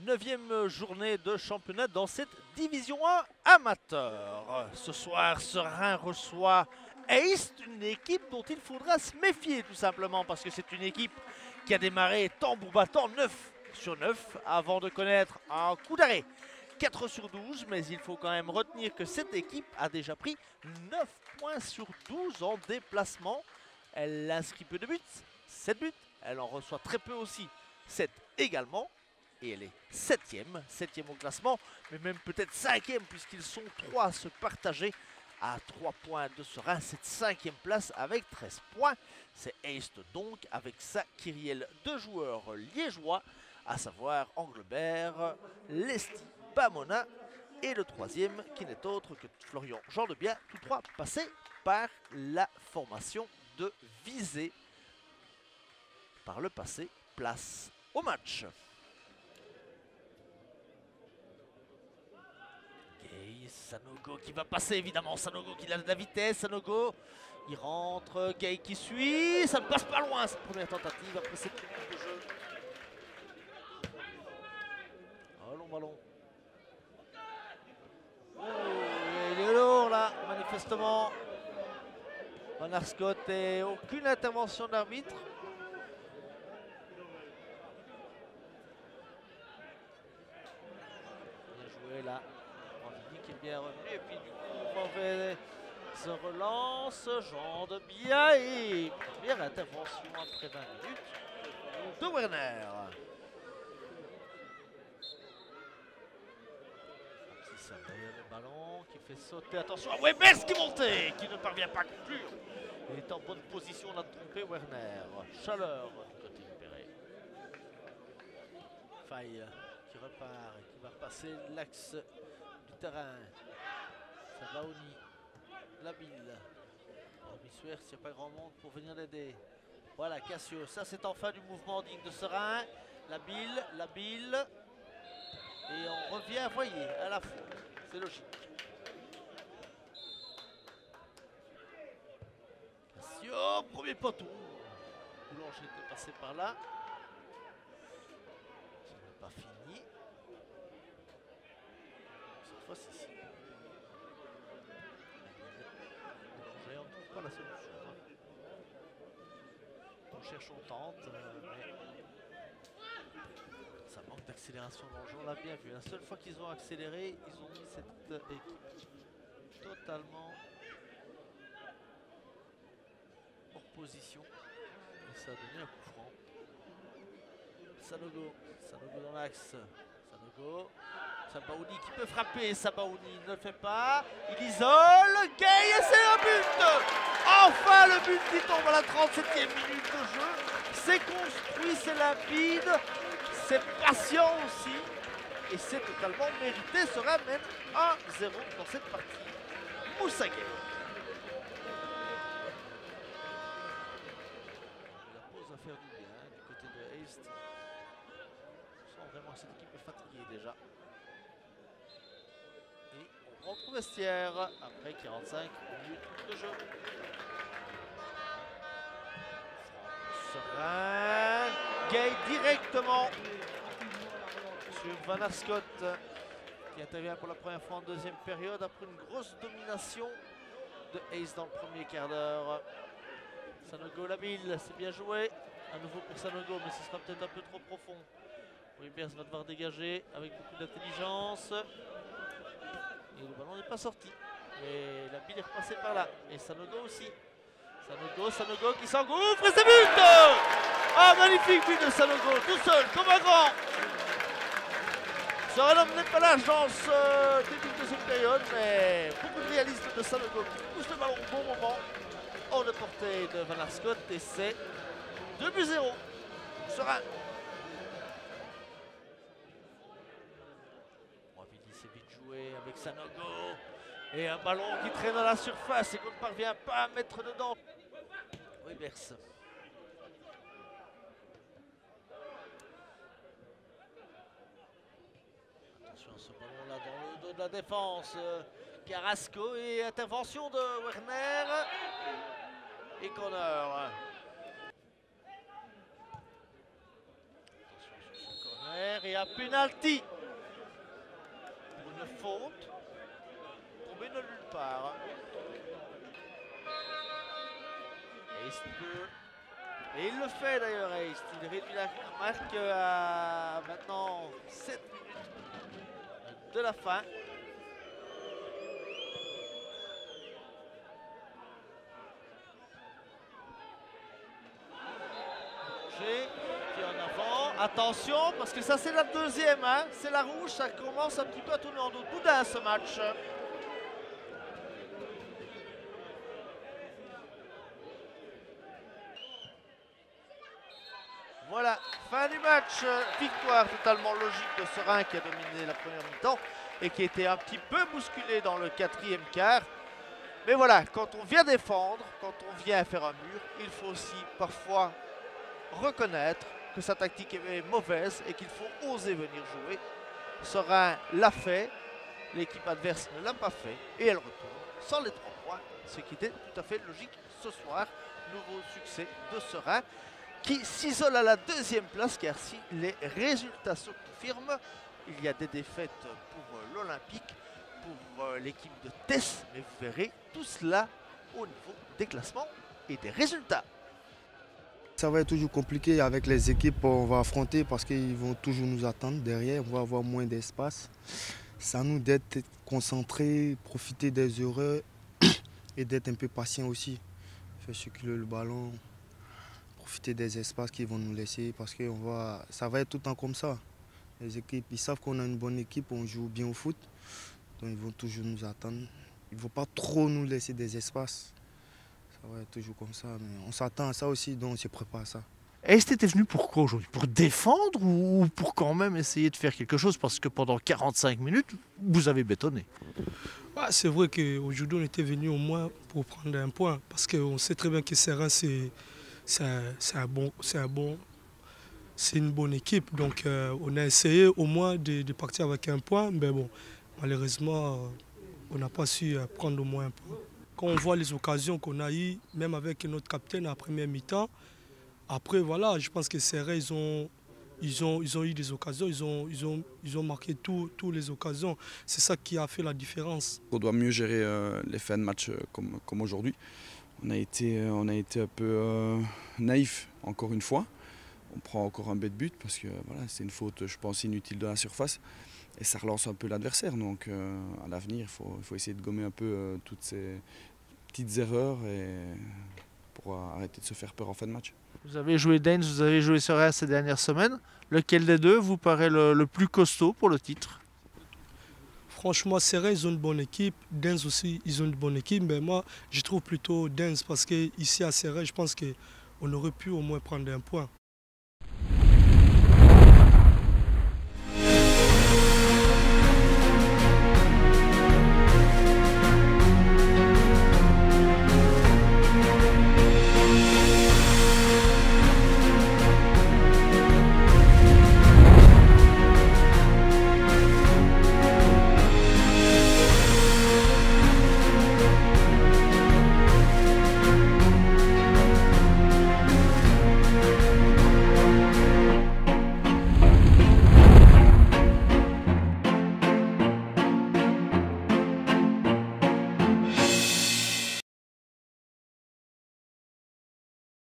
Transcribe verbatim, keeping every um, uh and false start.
neuvième journée de championnat dans cette division un amateur. Ce soir, Serein reçoit Ace, une équipe dont il faudra se méfier tout simplement parce que c'est une équipe qui a démarré tambour battant neuf sur neuf avant de connaître un coup d'arrêt quatre sur douze, mais il faut quand même retenir que cette équipe a déjà pris neuf points sur douze en déplacement. Elle inscrit peu de buts, sept buts, elle en reçoit très peu aussi, sept également. Et elle est septième, septième au classement, mais même peut-être cinquième puisqu'ils sont trois à se partager à trois points de Serein, cette cinquième place avec treize points. C'est Ace donc avec sa kyrielle de joueurs liégeois, à savoir Anglebert, Lesti, Bamona et le troisième qui n'est autre que Florian Gendebien, tous trois passés par la formation de Visée par le passé. Place au match. Sanogo qui va passer évidemment, Sanogo qui a de la vitesse, Sanogo il rentre, Gay qui suit, ça ne passe pas loin cette première tentative après cette minute de jeu. Oh, long ballon. Oh, il est lourd là, manifestement. Van Arscott et aucune intervention d'arbitre. Bien joué là. Qui est bien revenu et puis du coup mauvais se relance, Gendebien et première intervention après vingt minutes de Werner. Ça le ballon qui fait sauter, attention à Webers qui montait, qui ne parvient pas à conclure. Il est en bonne position, on a trompé Werner. Chaleur du côté libéré. Faille qui repart et qui va passer l'axe terrain. Sabaoni, Labille. Bissuer, s'il n'y a pas grand monde pour venir l'aider. Voilà, Cassio. Ça, c'est enfin du mouvement digne de Serein. Labille, Labille. Et on revient, voyez, à la fois. C'est logique. Cassio, premier poteau. Boulanger était passé par là. Ce n'est pas fini. Ici. On ne trouve pas la solution. On cherche, on tente, euh, mais ça manque d'accélération dans le jeu. On l'a bien vu. La seule fois qu'ils ont accéléré, ils ont mis cette euh, équipe totalement hors position. Et ça a donné un coup franc. Sanogo, Sanogo dans l'axe. Sanogo. Sabaouni qui peut frapper, Sabaouni ne le fait pas, il isole, Gay et c'est un but. Enfin le but qui tombe à la trente-septième minute de jeu, c'est construit, c'est limpide, c'est patient aussi, et c'est totalement mérité, se ramène un zéro dans cette partie. Moussa Gay. La pause à faire du bien du côté de Ace. On sent vraiment que cette équipe est fatiguée déjà. Et on rentre au vestiaire après quarante-cinq minutes de jeu. Serein, Gay directement sur Van Arscott qui intervient pour la première fois en deuxième période après une grosse domination de Ace dans le premier quart d'heure. Sanogo Labille, c'est bien joué. À nouveau pour Sanogo, mais ce sera peut-être un peu trop profond. Webers va devoir dégager avec beaucoup d'intelligence. Et le ballon n'est pas sorti. Et la bille est repassée par là. Et Sanogo aussi. Sanogo, Sanogo qui s'engouffre et c'est but. Ah, magnifique but de Sanogo, tout seul, comme un grand. Ce homme n'est pas là dans ce début de deuxième période, mais beaucoup de réalisme de Sanogo qui pousse le ballon au bon moment. Hors de portée de Van Arscott et c'est deux buts zéro. Serein. C'est vite joué avec Sanogo et un ballon qui traîne à la surface et qu'on ne parvient pas à mettre dedans. Webers. Attention à ce ballon là dans le dos de la défense. Carrasco et intervention de Werner et corner. Et à penalty. Pour une faute. Tombé de nulle part. Eist peut... Et il le fait d'ailleurs, Eist. Il réduit la marque à maintenant sept minutes de la fin. Qui est en avant. Attention, parce que ça c'est la deuxième, hein. C'est la rouge, ça commence un petit peu à tourner en dos de boudin ce match. Voilà, fin du match. Victoire totalement logique de Seraing qui a dominé la première mi-temps et qui était un petit peu bousculé dans le quatrième quart. Mais voilà, quand on vient défendre, quand on vient faire un mur, il faut aussi parfois reconnaître que sa tactique est mauvaise et qu'il faut oser venir jouer. Seraing l'a fait, l'équipe adverse ne l'a pas fait et elle retourne sans les trois points, ce qui était tout à fait logique ce soir. Nouveau succès de Seraing qui s'isole à la deuxième place, car si les résultats se confirment, il y a des défaites pour l'Olympique, pour l'équipe de Tess, mais vous verrez tout cela au niveau des classements et des résultats. Ça va être toujours compliqué avec les équipes qu'on va affronter parce qu'ils vont toujours nous attendre derrière, on va avoir moins d'espace. C'est à nous d'être concentrés, profiter des erreurs et d'être un peu patient aussi. Faire circuler le ballon, profiter des espaces qu'ils vont nous laisser parce que on va, ça va être tout le temps comme ça. Les équipes, ils savent qu'on a une bonne équipe, on joue bien au foot, donc ils vont toujours nous attendre. Ils ne vont pas trop nous laisser des espaces. Ça va être toujours comme ça, mais on s'attend à ça aussi, donc on se prépare à ça. Est-ce que tu étais venu pour quoi aujourd'hui? Pour défendre ou pour quand même essayer de faire quelque chose? Parce que pendant quarante-cinq minutes, vous avez bétonné. Ah, c'est vrai qu'aujourd'hui, on était venu au moins pour prendre un point. Parce qu'on sait très bien que Seraing, c'est un bon, un bon, une bonne équipe. Donc, euh, on a essayé au moins de, de partir avec un point. Mais bon, malheureusement, on n'a pas su prendre au moins un point. Quand on voit les occasions qu'on a eues, même avec notre capitaine à la première mi-temps, après, voilà, je pense que Seraing, ils ont, ils, ont, ils ont eu des occasions, ils ont, ils ont, ils ont marqué toutes les occasions. C'est ça qui a fait la différence. On doit mieux gérer euh, les fins de match euh, comme, comme aujourd'hui. On a été, on a été un peu euh, naïf, encore une fois. On prend encore un bête but parce que voilà, c'est une faute, je pense, inutile de la surface. Et ça relance un peu l'adversaire. Donc euh, à l'avenir, il faut, il faut essayer de gommer un peu euh, toutes ces petites erreurs et pour arrêter de se faire peur en fin de match. Vous avez joué Deinze, vous avez joué Seraing ces dernières semaines. Lequel des deux vous paraît le, le plus costaud pour le titre? Franchement, Seraing, ils ont une bonne équipe. Deinze aussi, ils ont une bonne équipe. Mais moi, je trouve plutôt Deinze parce qu'ici à Seraing, je pense qu'on aurait pu au moins prendre un point.